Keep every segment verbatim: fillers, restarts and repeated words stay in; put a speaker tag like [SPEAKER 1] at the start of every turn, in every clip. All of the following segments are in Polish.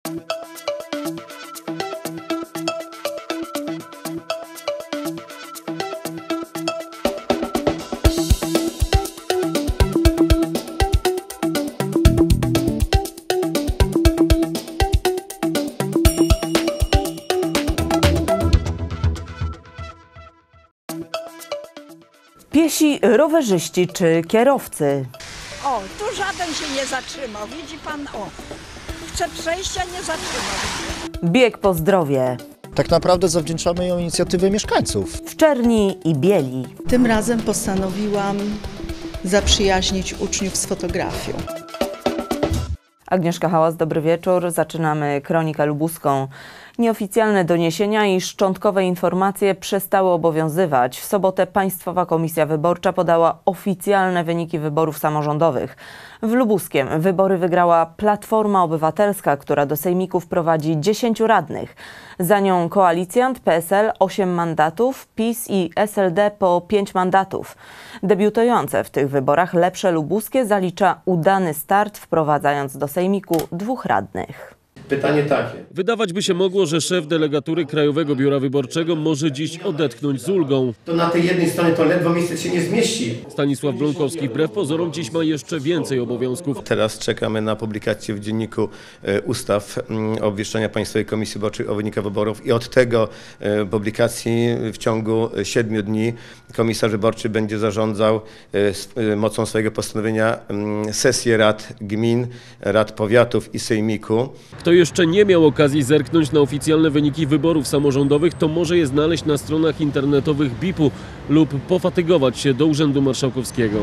[SPEAKER 1] Piesi, rowerzyści czy kierowcy?
[SPEAKER 2] O, tu żaden się nie zatrzymał. Widzi pan, o, chce przejścia, nie zatrzymał.
[SPEAKER 1] Bieg po zdrowie.
[SPEAKER 3] Tak naprawdę zawdzięczamy ją inicjatywę mieszkańców.
[SPEAKER 1] W Czerni i Bieli.
[SPEAKER 4] Tym razem postanowiłam zaprzyjaźnić uczniów z fotografią.
[SPEAKER 1] Agnieszka Hałas, dobry wieczór. Zaczynamy Kronikę Lubuską. Nieoficjalne doniesienia i szczątkowe informacje przestały obowiązywać. W sobotę Państwowa Komisja Wyborcza podała oficjalne wyniki wyborów samorządowych. W Lubuskiem wybory wygrała Platforma Obywatelska, która do sejmików prowadzi dziesięciu radnych. Za nią koalicjant P S L osiem mandatów, PiS i S L D po pięć mandatów. Debiutujące w tych wyborach Lepsze Lubuskie zalicza udany start, wprowadzając do sejmiku dwóch radnych.
[SPEAKER 5] Pytanie takie.
[SPEAKER 6] Wydawać by się mogło, że szef delegatury Krajowego Biura Wyborczego może dziś odetchnąć z ulgą.
[SPEAKER 5] To na tej jednej stronie to ledwo miejsce się nie zmieści.
[SPEAKER 6] Stanisław Bronkowski wbrew pozorom dziś ma jeszcze więcej obowiązków.
[SPEAKER 5] Teraz czekamy na publikację w dzienniku ustaw obwieszczenia Państwowej Komisji Wyborczej o wynikach wyborów i od tego publikacji w ciągu siedmiu dni komisarz wyborczy będzie zarządzał mocą swojego postanowienia sesję rad gmin, rad powiatów i sejmiku.
[SPEAKER 6] Kto jeszcze nie miał okazji zerknąć na oficjalne wyniki wyborów samorządowych, to może je znaleźć na stronach internetowych B I P-u lub pofatygować się do Urzędu Marszałkowskiego.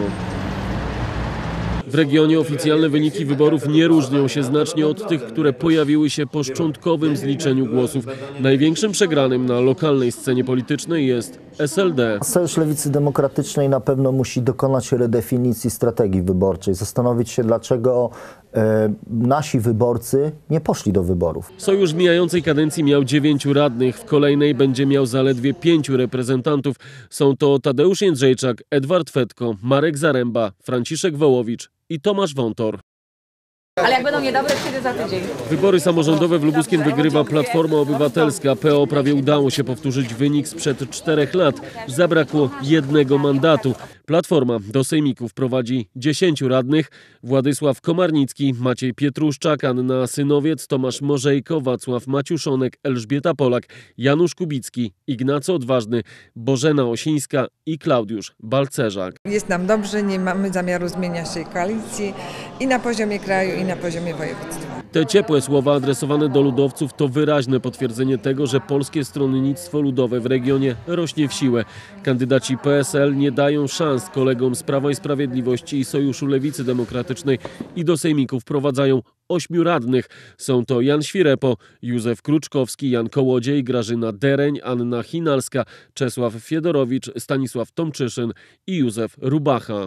[SPEAKER 6] W regionie oficjalne wyniki wyborów nie różnią się znacznie od tych, które pojawiły się po szczątkowym zliczeniu głosów. Największym przegranym na lokalnej scenie politycznej jest S L D.
[SPEAKER 3] Sojusz Lewicy Demokratycznej na pewno musi dokonać redefinicji strategii wyborczej, zastanowić się, dlaczego e, nasi wyborcy nie poszli do wyborów.
[SPEAKER 6] Sojusz w mijającej kadencji miał dziewięciu radnych, w kolejnej będzie miał zaledwie pięciu reprezentantów. Są to Tadeusz Jędrzejczak, Edward Fetko, Marek Zaręba, Franciszek Wołowicz i Tomasz Wątor.
[SPEAKER 7] Ale jak będą niedobre, kiedy za tydzień?
[SPEAKER 6] Wybory samorządowe w Lubuskiem wygrywa Platforma Obywatelska. P O prawie udało się powtórzyć wynik sprzed czterech lat. Zabrakło jednego mandatu. Platforma do sejmików prowadzi dziesięciu radnych. Władysław Komarnicki, Maciej Pietruszczak, Anna Synowiec, Tomasz Morzejko, Wacław Maciuszonek, Elżbieta Polak, Janusz Kubicki, Ignacy Odważny, Bożena Osińska i Klaudiusz Balcerzak.
[SPEAKER 8] Jest nam dobrze, nie mamy zamiaru zmieniać tej koalicji i na poziomie kraju, i na poziomie województwa.
[SPEAKER 6] Te ciepłe słowa adresowane do ludowców to wyraźne potwierdzenie tego, że polskie stronnictwo ludowe w regionie rośnie w siłę. Kandydaci P S L nie dają szans kolegom z Prawa i Sprawiedliwości i Sojuszu Lewicy Demokratycznej i do sejmików wprowadzają ośmiu radnych. Są to Jan Świrepo, Józef Kruczkowski, Jan Kołodziej, Grażyna Dereń, Anna Chinalska, Czesław Fiedorowicz, Stanisław Tomczyszyn i Józef Rubacha.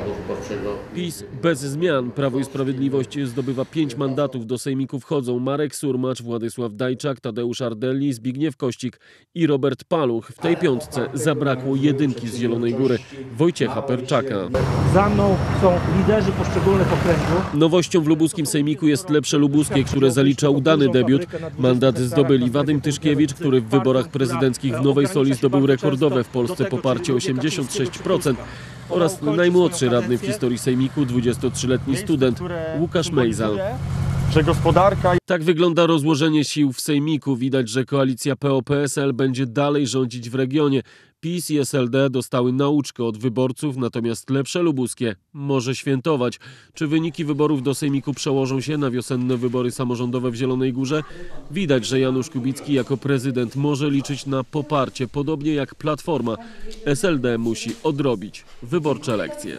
[SPEAKER 6] PiS bez zmian. Prawo i Sprawiedliwość zdobywa pięć mandatów. Do sejmiku wchodzą Marek Surmacz, Władysław Dajczak, Tadeusz Ardelli, Zbigniew Kościk i Robert Paluch. W tej piątce zabrakło jedynki z Zielonej Góry, Wojciecha Perczaka.
[SPEAKER 9] Za mną są liderzy poszczególnych okręgów.
[SPEAKER 6] Nowością w lubuskim sejmiku jest Lepsze Lubuskie, które zalicza udany debiut. Mandat zdobyli Wadym Tyszkiewicz, który w wyborach prezydenckich w Nowej Soli zdobył rekordowe w Polsce poparcie osiemdziesiąt sześć procent, oraz najmłodszy radny w historii sejmiku, dwudziestotrzyletni student Łukasz Mejza.
[SPEAKER 9] Że gospodarka...
[SPEAKER 6] Tak wygląda rozłożenie sił w sejmiku. Widać, że koalicja P O P S L będzie dalej rządzić w regionie. PiS i S L D dostały nauczkę od wyborców, natomiast Lepsze Lubuskie może świętować. Czy wyniki wyborów do sejmiku przełożą się na wiosenne wybory samorządowe w Zielonej Górze? Widać, że Janusz Kubicki jako prezydent może liczyć na poparcie, podobnie jak Platforma. S L D musi odrobić wyborcze lekcje.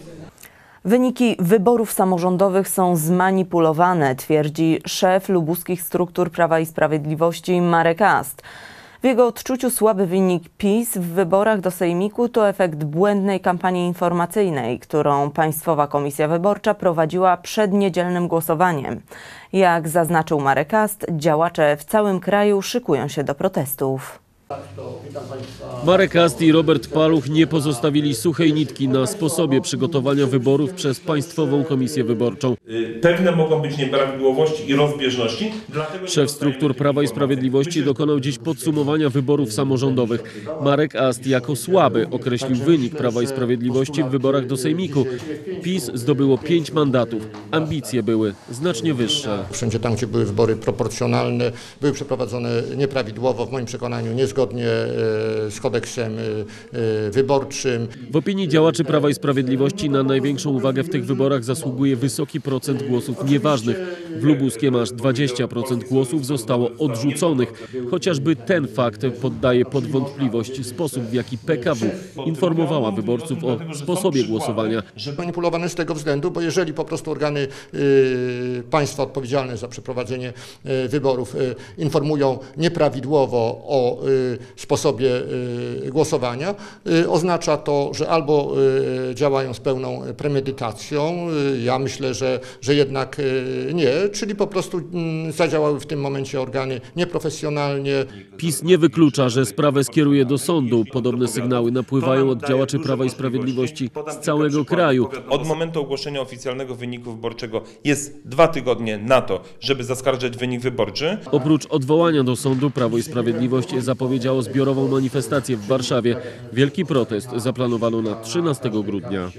[SPEAKER 1] Wyniki wyborów samorządowych są zmanipulowane, twierdzi szef lubuskich struktur Prawa i Sprawiedliwości Marek Ast. W jego odczuciu słaby wynik PiS w wyborach do sejmiku to efekt błędnej kampanii informacyjnej, którą Państwowa Komisja Wyborcza prowadziła przed niedzielnym głosowaniem. Jak zaznaczył Marek Ast, działacze w całym kraju szykują się do protestów.
[SPEAKER 6] Marek Ast i Robert Paluch nie pozostawili suchej nitki na sposobie przygotowania wyborów przez Państwową Komisję Wyborczą.
[SPEAKER 10] Pewne mogą być nieprawidłowości i rozbieżności.
[SPEAKER 6] Szef struktur Prawa i Sprawiedliwości dokonał dziś podsumowania wyborów samorządowych. Marek Ast jako słaby określił wynik Prawa i Sprawiedliwości w wyborach do Sejmiku. PiS zdobyło pięć mandatów. Ambicje były znacznie wyższe.
[SPEAKER 11] Wszędzie tam, gdzie były wybory proporcjonalne, były przeprowadzone nieprawidłowo, w moim przekonaniu niezgodnie z kodeksem wyborczym.
[SPEAKER 6] W opinii działaczy Prawa i Sprawiedliwości na największą uwagę w tych wyborach zasługuje wysoki procent głosów nieważnych. W Lubuskiem aż dwadzieścia procent głosów zostało odrzuconych. Chociażby ten fakt poddaje pod wątpliwość sposób, w jaki P K W informowała wyborców o sposobie głosowania.
[SPEAKER 11] Manipulowane z tego względu, bo jeżeli po prostu organy y, państwa odpowiedzialne za przeprowadzenie y, wyborów y, informują nieprawidłowo o y, sposobie y, głosowania, y, oznacza to, że albo y, działają z pełną premedytacją, y, ja myślę, że, że jednak y, nie, czyli po prostu y, zadziałały w tym momencie organy nieprofesjonalnie.
[SPEAKER 6] PiS nie wyklucza, że sprawę skieruje do sądu. Podobne sygnały napływają od działaczy Prawa i Sprawiedliwości z całego kraju.
[SPEAKER 10] Od momentu ogłoszenia oficjalnego wyniku wyborczego jest dwa tygodnie na to, żeby zaskarżyć wynik wyborczy.
[SPEAKER 6] Oprócz odwołania do sądu Prawo i Sprawiedliwość zapowiedziało zbiorową manifestację w Warszawie. Wielki protest zaplanowano na trzynastego grudnia.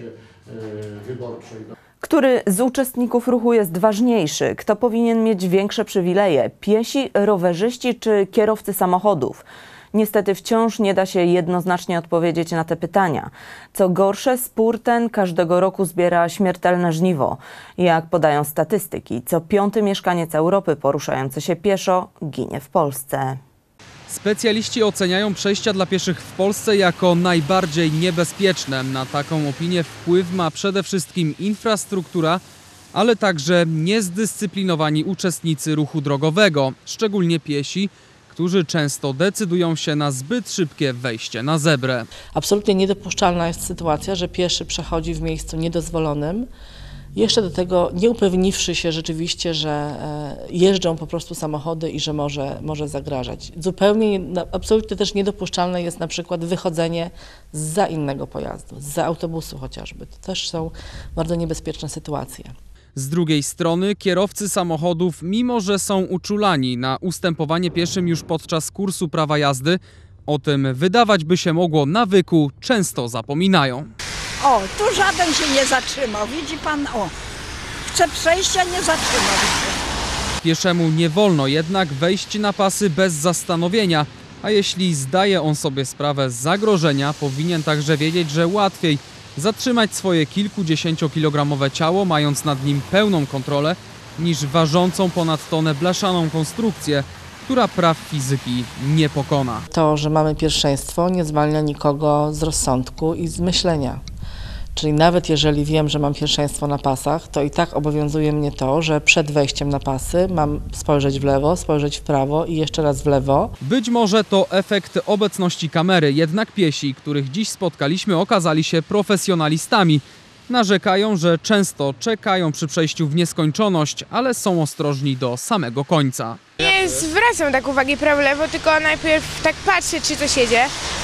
[SPEAKER 1] Który z uczestników ruchu jest ważniejszy? Kto powinien mieć większe przywileje? Piesi, rowerzyści czy kierowcy samochodów? Niestety wciąż nie da się jednoznacznie odpowiedzieć na te pytania. Co gorsze, spór ten każdego roku zbiera śmiertelne żniwo. Jak podają statystyki, co piąty mieszkaniec Europy poruszający się pieszo ginie w Polsce.
[SPEAKER 12] Specjaliści oceniają przejścia dla pieszych w Polsce jako najbardziej niebezpieczne. Na taką opinię wpływ ma przede wszystkim infrastruktura, ale także niezdyscyplinowani uczestnicy ruchu drogowego, szczególnie piesi, którzy często decydują się na zbyt szybkie wejście na zebrę.
[SPEAKER 13] Absolutnie niedopuszczalna jest sytuacja, że pieszy przechodzi w miejscu niedozwolonym, jeszcze do tego nie upewniwszy się rzeczywiście, że jeżdżą po prostu samochody i że może, może zagrażać. Zupełnie, absolutnie też niedopuszczalne jest na przykład wychodzenie zza innego pojazdu, zza autobusu chociażby. To też są bardzo niebezpieczne sytuacje.
[SPEAKER 12] Z drugiej strony kierowcy samochodów, mimo że są uczulani na ustępowanie pieszym już podczas kursu prawa jazdy, o tym wydawać by się mogło nawyku, często zapominają.
[SPEAKER 2] O, tu żaden się nie zatrzymał, widzi pan, o, chce przejścia, nie zatrzymał się.
[SPEAKER 12] Pieszemu nie wolno jednak wejść na pasy bez zastanowienia, a jeśli zdaje on sobie sprawę z zagrożenia, powinien także wiedzieć, że łatwiej zatrzymać swoje kilkudziesięciokilogramowe ciało, mając nad nim pełną kontrolę, niż ważącą ponad tonę blaszaną konstrukcję, która praw fizyki nie pokona.
[SPEAKER 13] To, że mamy pierwszeństwo, nie zwalnia nikogo z rozsądku i z myślenia. Czyli nawet jeżeli wiem, że mam pierwszeństwo na pasach, to i tak obowiązuje mnie to, że przed wejściem na pasy mam spojrzeć w lewo, spojrzeć w prawo i jeszcze raz w lewo.
[SPEAKER 12] Być może to efekt obecności kamery, jednak piesi, których dziś spotkaliśmy, okazali się profesjonalistami. Narzekają, że często czekają przy przejściu w nieskończoność, ale są ostrożni do samego końca.
[SPEAKER 14] Nie zwracam tak uwagi prawo-lewo, tylko najpierw tak patrzę, czy coś jedzie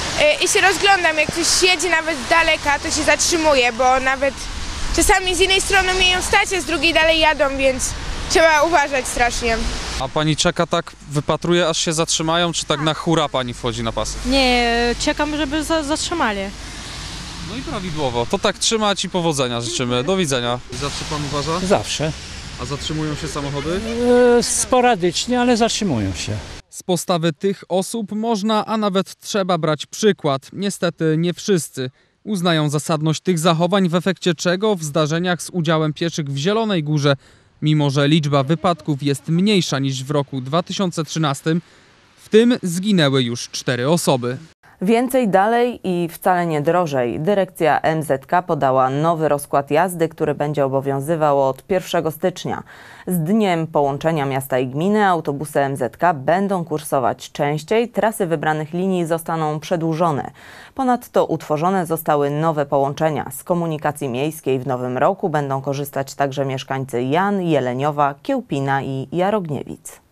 [SPEAKER 14] i się rozglądam. Jak ktoś jedzie nawet z daleka, to się zatrzymuję, bo nawet czasami z jednej strony umieją stać, a z drugiej dalej jadą, więc trzeba uważać strasznie.
[SPEAKER 12] A pani czeka tak, wypatruje, aż się zatrzymają, czy tak na hura pani wchodzi na pasy?
[SPEAKER 15] Nie, czekam, żeby za zatrzymali.
[SPEAKER 12] No i prawidłowo. To tak trzymać i powodzenia życzymy. Do widzenia. Zawsze pan uważa?
[SPEAKER 9] Zawsze.
[SPEAKER 12] A zatrzymują się samochody?
[SPEAKER 9] E, sporadycznie, ale zatrzymują się.
[SPEAKER 12] Z postawy tych osób można, a nawet trzeba brać przykład. Niestety nie wszyscy uznają zasadność tych zachowań, w efekcie czego w zdarzeniach z udziałem pieszych w Zielonej Górze, mimo że liczba wypadków jest mniejsza niż w roku dwa tysiące trzynastym, w tym zginęły już cztery osoby.
[SPEAKER 1] Więcej, dalej i wcale nie drożej. Dyrekcja M Z K podała nowy rozkład jazdy, który będzie obowiązywał od pierwszego stycznia. Z dniem połączenia miasta i gminy autobusy M Z K będą kursować częściej, trasy wybranych linii zostaną przedłużone. Ponadto utworzone zostały nowe połączenia. Z komunikacji miejskiej w nowym roku będą korzystać także mieszkańcy Jan, Jeleniowa, Kiełpina i Jarogniewic.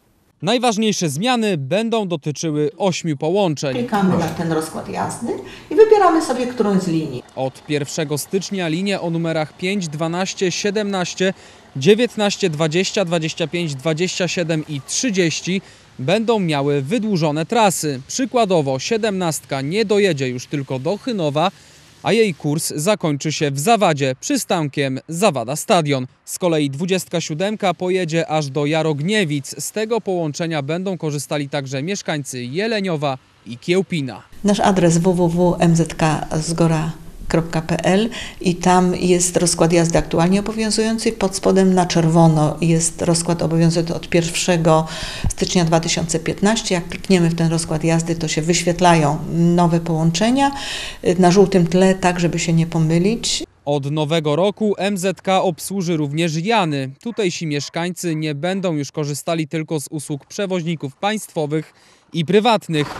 [SPEAKER 12] Najważniejsze zmiany będą dotyczyły ośmiu połączeń.
[SPEAKER 16] Klikamy na ten rozkład jazdy i wybieramy sobie którąś z linii.
[SPEAKER 12] Od pierwszego stycznia linie o numerach pięć, dwanaście, siedemnaście, dziewiętnaście, dwadzieścia, dwadzieścia pięć, dwadzieścia siedem i trzydzieści będą miały wydłużone trasy. Przykładowo siedemnastka nie dojedzie już tylko do Chynowa, a jej kurs zakończy się w Zawadzie przystankiem Zawada Stadion. Z kolei dwudziestka siódemka pojedzie aż do Jarogniewic. Z tego połączenia będą korzystali także mieszkańcy Jeleniowa i Kiełpina.
[SPEAKER 4] Nasz adres w w w kropka m z k zgora kropka p l i tam jest rozkład jazdy aktualnie obowiązujący. Pod spodem na czerwono jest rozkład obowiązujący od pierwszego stycznia dwa tysiące piętnastego. Jak klikniemy w ten rozkład jazdy, to się wyświetlają nowe połączenia na żółtym tle, tak żeby się nie pomylić.
[SPEAKER 12] Od nowego roku M Z K obsłuży również Jany. Tutejsi mieszkańcy nie będą już korzystali tylko z usług przewoźników państwowych i prywatnych.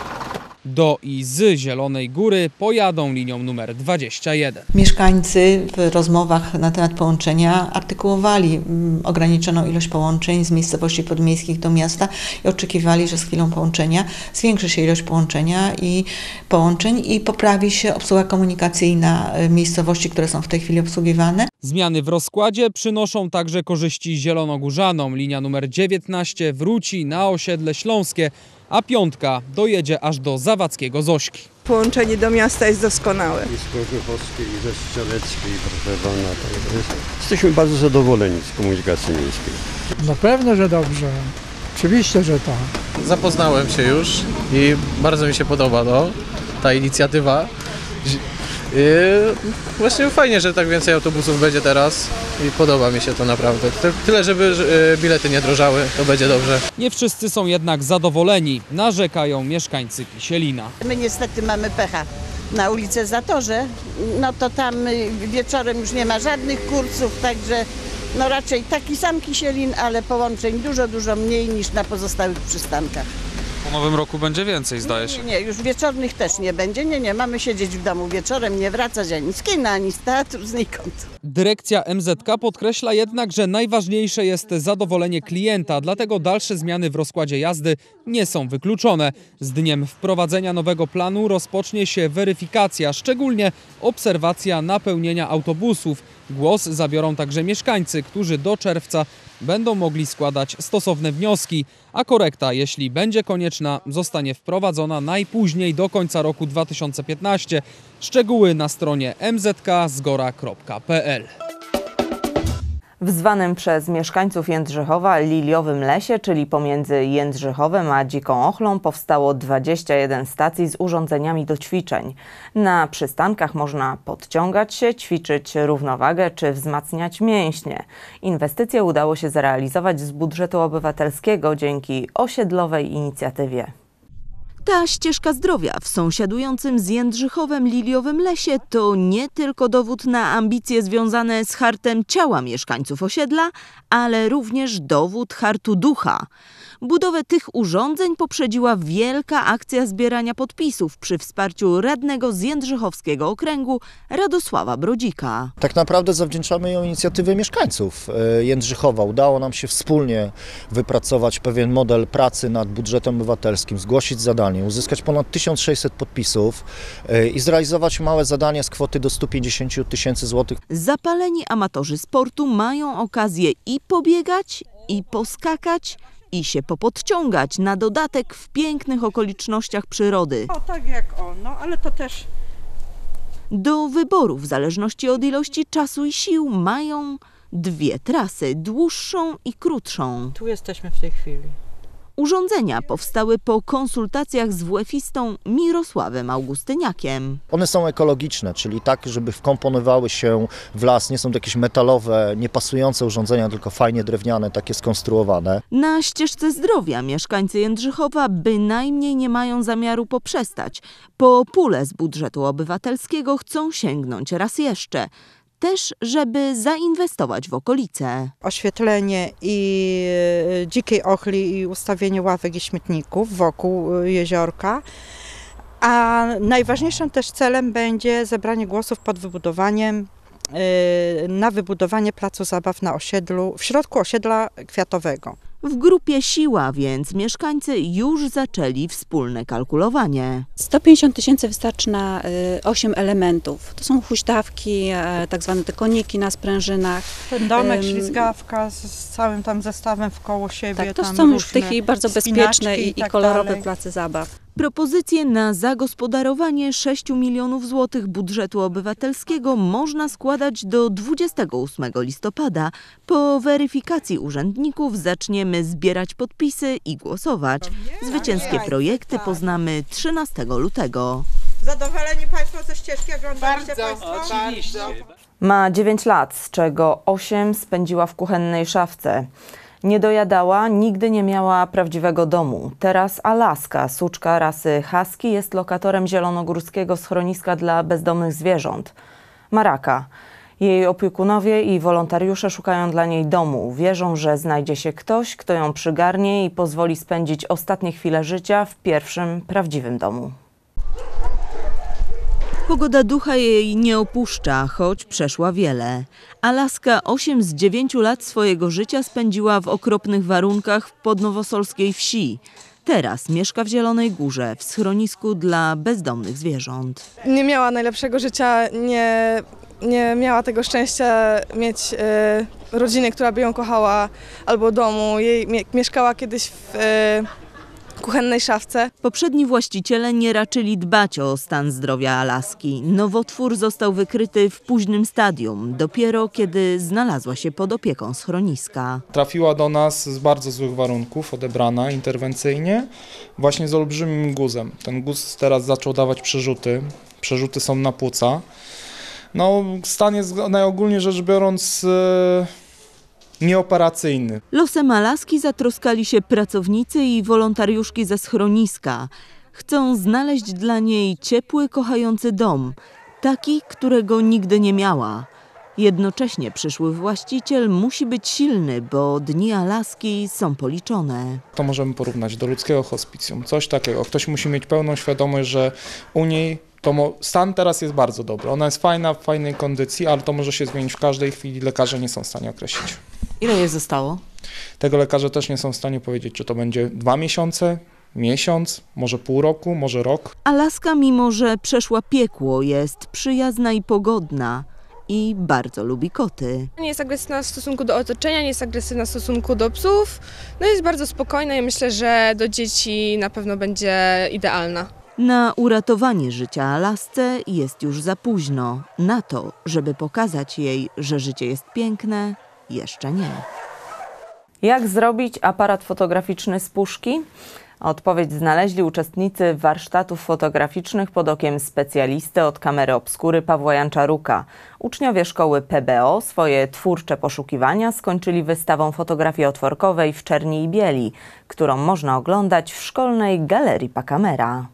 [SPEAKER 12] Do i z Zielonej Góry pojadą linią numer dwadzieścia jeden.
[SPEAKER 4] Mieszkańcy w rozmowach na temat połączenia artykułowali ograniczoną ilość połączeń z miejscowości podmiejskich do miasta i oczekiwali, że z chwilą połączenia zwiększy się ilość połączenia i połączeń i poprawi się obsługa komunikacyjna miejscowości, które są w tej chwili obsługiwane.
[SPEAKER 12] Zmiany w rozkładzie przynoszą także korzyści zielonogórzanom. Linia numer dziewiętnaście wróci na osiedle śląskie, a piątka dojedzie aż do zawadzkiego Zośki.
[SPEAKER 17] Połączenie do miasta jest doskonałe.
[SPEAKER 18] I z Kożuchowskiej, i ze Strzeleckiej, proszę pana. Jesteśmy bardzo zadowoleni z komunikacji miejskiej.
[SPEAKER 19] No pewno, że dobrze. Oczywiście, że tak.
[SPEAKER 20] Zapoznałem się już i bardzo mi się podoba to, ta inicjatywa. I właśnie fajnie, że tak więcej autobusów będzie teraz i podoba mi się to naprawdę. Tyle, żeby bilety nie drożały, to będzie dobrze.
[SPEAKER 12] Nie wszyscy są jednak zadowoleni, narzekają mieszkańcy Kisielina.
[SPEAKER 21] My niestety mamy pecha. Na ulicy Zatorze, no to tam wieczorem już nie ma żadnych kursów, także no raczej taki sam Kisielin, ale połączeń dużo, dużo mniej niż na pozostałych przystankach.
[SPEAKER 22] Po nowym roku będzie więcej, zdaje się.
[SPEAKER 21] Nie, nie, już wieczornych też nie będzie. Nie, nie, mamy siedzieć w domu wieczorem, nie wracać ani z kina, ani z teatru, znikąd.
[SPEAKER 12] Dyrekcja M Z K podkreśla jednak, że najważniejsze jest zadowolenie klienta, dlatego dalsze zmiany w rozkładzie jazdy nie są wykluczone. Z dniem wprowadzenia nowego planu rozpocznie się weryfikacja, szczególnie obserwacja napełnienia autobusów. Głos zabiorą także mieszkańcy, którzy do czerwca będą mogli składać stosowne wnioski, a korekta, jeśli będzie konieczna, zostanie wprowadzona najpóźniej do końca roku dwa tysiące piętnastego. Szczegóły na stronie m z k zgora kropka p l.
[SPEAKER 1] W zwanym przez mieszkańców Jędrzychowa Liliowym Lesie, czyli pomiędzy Jędrzychowem a Dziką Ochlą, powstało dwadzieścia jeden stacji z urządzeniami do ćwiczeń. Na przystankach można podciągać się, ćwiczyć równowagę czy wzmacniać mięśnie. Inwestycje udało się zrealizować z budżetu obywatelskiego dzięki osiedlowej inicjatywie.
[SPEAKER 23] Ta ścieżka zdrowia w sąsiadującym z Jędrzychowem Liliowym Lesie to nie tylko dowód na ambicje związane z hartem ciała mieszkańców osiedla, ale również dowód hartu ducha. Budowę tych urządzeń poprzedziła wielka akcja zbierania podpisów przy wsparciu radnego z Jędrzychowskiego Okręgu Radosława Brodzika.
[SPEAKER 3] Tak naprawdę zawdzięczamy ją inicjatywie mieszkańców Jędrzychowa. Udało nam się wspólnie wypracować pewien model pracy nad budżetem obywatelskim, zgłosić zadanie, uzyskać ponad tysiąc sześćset podpisów i zrealizować małe zadanie z kwoty do stu pięćdziesięciu tysięcy złotych.
[SPEAKER 23] Zapaleni amatorzy sportu mają okazję i pobiegać, i poskakać, i się popodciągać, na dodatek w pięknych okolicznościach przyrody.
[SPEAKER 2] O, tak jak on, no ale to też...
[SPEAKER 23] Do wyboru w zależności od ilości czasu i sił mają dwie trasy, dłuższą i krótszą.
[SPEAKER 15] Tu jesteśmy w tej chwili.
[SPEAKER 23] Urządzenia powstały po konsultacjach z W F istą Mirosławem Augustyniakiem.
[SPEAKER 3] One są ekologiczne, czyli tak, żeby wkomponowały się w las. Nie są to jakieś metalowe, niepasujące urządzenia, tylko fajnie drewniane, takie skonstruowane.
[SPEAKER 23] Na ścieżce zdrowia mieszkańcy Jędrzychowa bynajmniej nie mają zamiaru poprzestać. Po pulę z budżetu obywatelskiego chcą sięgnąć raz jeszcze. Też, żeby zainwestować w okolice.
[SPEAKER 2] Oświetlenie i Dzikiej Ochli i ustawienie ławek i śmietników wokół jeziorka. A najważniejszym też celem będzie zebranie głosów pod wybudowaniem na wybudowanie placu zabaw na osiedlu, w środku osiedla kwiatowego.
[SPEAKER 23] W grupie siła, więc mieszkańcy już zaczęli wspólne kalkulowanie.
[SPEAKER 5] sto pięćdziesiąt tysięcy wystarczy na osiem elementów. To są huśtawki, tak zwane te koniki na sprężynach.
[SPEAKER 2] Ten domek,
[SPEAKER 5] Ym,
[SPEAKER 2] ślizgawka z, z całym tam zestawem wkoło siebie.
[SPEAKER 5] Tak, to
[SPEAKER 2] tam
[SPEAKER 5] są już w tej
[SPEAKER 2] różne
[SPEAKER 5] chwili bardzo bezpieczne i, i
[SPEAKER 2] tak
[SPEAKER 5] kolorowe
[SPEAKER 2] dalej.
[SPEAKER 5] place zabaw.
[SPEAKER 23] Propozycje na zagospodarowanie sześciu milionów złotych budżetu obywatelskiego można składać do dwudziestego ósmego listopada. Po weryfikacji urzędników zaczniemy zbierać podpisy i głosować. Zwycięskie projekty poznamy trzynastego lutego.
[SPEAKER 2] Zadowoleni Państwo ze ścieżki? Oglądaliście Państwo?
[SPEAKER 1] Oczywiście. Ma dziewięć lat, z czego osiem spędziła w kuchennej szafce. Nie dojadała, nigdy nie miała prawdziwego domu. Teraz Alaska, suczka rasy husky, jest lokatorem zielonogórskiego schroniska dla bezdomnych zwierząt. Maraka. Jej opiekunowie i wolontariusze szukają dla niej domu. Wierzą, że znajdzie się ktoś, kto ją przygarnie i pozwoli spędzić ostatnie chwile życia w pierwszym prawdziwym domu.
[SPEAKER 23] Pogoda ducha jej nie opuszcza, choć przeszła wiele. Alaska osiem z dziewięciu lat swojego życia spędziła w okropnych warunkach w podnowosolskiej wsi. Teraz mieszka w Zielonej Górze, w schronisku dla bezdomnych zwierząt.
[SPEAKER 7] Nie miała najlepszego życia, nie, nie miała tego szczęścia mieć y, rodziny, która by ją kochała, albo domu. Jej mie mieszkała kiedyś w y, kuchennej szafce.
[SPEAKER 23] Poprzedni właściciele nie raczyli dbać o stan zdrowia Alaski. Nowotwór został wykryty w późnym stadium, dopiero kiedy znalazła się pod opieką schroniska.
[SPEAKER 8] Trafiła do nas z bardzo złych warunków, odebrana interwencyjnie, właśnie z olbrzymim guzem. Ten guz teraz zaczął dawać przerzuty, przerzuty są na płuca. No, stan jest najogólniej rzecz biorąc yy, nieoperacyjny.
[SPEAKER 23] Losem Alaski zatroskali się pracownicy i wolontariuszki ze schroniska. Chcą znaleźć dla niej ciepły, kochający dom, taki, którego nigdy nie miała. Jednocześnie przyszły właściciel musi być silny, bo dni Alaski są policzone.
[SPEAKER 8] To możemy porównać do ludzkiego hospicjum, coś takiego. Ktoś musi mieć pełną świadomość, że u niej to stan teraz jest bardzo dobry. Ona jest fajna, w fajnej kondycji, ale to może się zmienić w każdej chwili. Lekarze nie są w stanie określić.
[SPEAKER 23] Ile jej zostało?
[SPEAKER 8] Tego lekarze też nie są w stanie powiedzieć, czy to będzie dwa miesiące, miesiąc, może pół roku, może rok.
[SPEAKER 23] Alaska, mimo że przeszła piekło, jest przyjazna i pogodna i bardzo lubi koty.
[SPEAKER 15] Nie jest agresywna w stosunku do otoczenia, nie jest agresywna w stosunku do psów. No jest bardzo spokojna i myślę, że do dzieci na pewno będzie idealna.
[SPEAKER 23] Na uratowanie życia Alasce jest już za późno. Na to, żeby pokazać jej, że życie jest piękne, jeszcze nie.
[SPEAKER 1] Jak zrobić aparat fotograficzny z puszki? Odpowiedź znaleźli uczestnicy warsztatów fotograficznych pod okiem specjalisty od kamery obskury Pawła Janczaruka. Uczniowie szkoły P B O swoje twórcze poszukiwania skończyli wystawą fotografii otworkowej w czerni i bieli, którą można oglądać w szkolnej galerii Pakamera.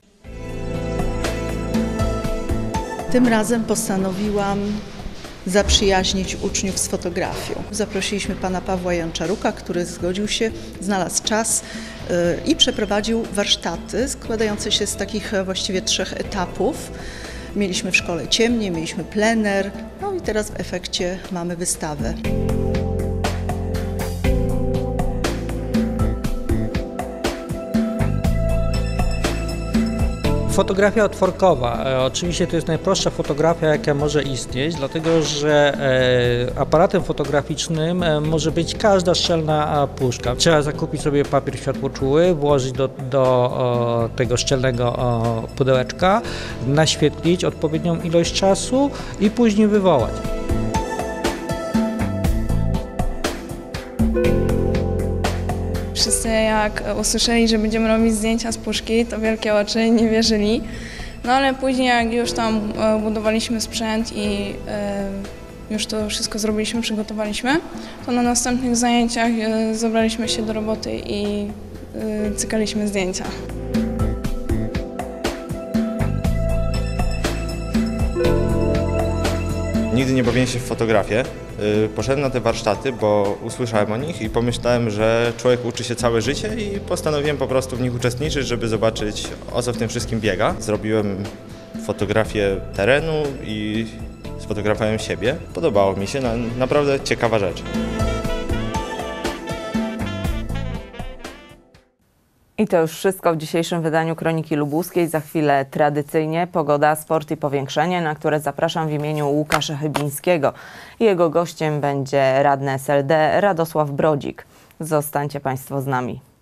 [SPEAKER 24] Tym razem postanowiłam zaprzyjaźnić uczniów z fotografią. Zaprosiliśmy pana Pawła Janczaruka, który zgodził się, znalazł czas yy, i przeprowadził warsztaty składające się z takich właściwie trzech etapów. Mieliśmy w szkole ciemnie, mieliśmy plener, no i teraz w efekcie mamy wystawę.
[SPEAKER 9] Fotografia otworkowa. E, oczywiście to jest najprostsza fotografia, jaka może istnieć, dlatego że e, aparatem fotograficznym e, może być każda szczelna puszka. Trzeba zakupić sobie papier światłoczuły, włożyć do, do o, tego szczelnego o, pudełeczka, naświetlić odpowiednią ilość czasu i później wywołać.
[SPEAKER 25] Wszyscy jak usłyszeli, że będziemy robić zdjęcia z puszki, to wielkie oczy, nie wierzyli. No ale później jak już tam budowaliśmy sprzęt i już to wszystko zrobiliśmy, przygotowaliśmy, to na następnych zajęciach zabraliśmy się do roboty i cykaliśmy zdjęcia.
[SPEAKER 26] Nigdy nie bawiłem się w fotografię. Poszedłem na te warsztaty, bo usłyszałem o nich i pomyślałem, że człowiek uczy się całe życie i postanowiłem po prostu w nich uczestniczyć, żeby zobaczyć, o co w tym wszystkim biega. Zrobiłem fotografię terenu i sfotografowałem siebie. Podobało mi się, naprawdę ciekawa rzecz.
[SPEAKER 1] I to już wszystko w dzisiejszym wydaniu Kroniki Lubuskiej. Za chwilę tradycyjnie pogoda, sport i powiększenie, na które zapraszam w imieniu Łukasza Chybińskiego. Jego gościem będzie radny S L D Radosław Brodzik. Zostańcie Państwo z nami.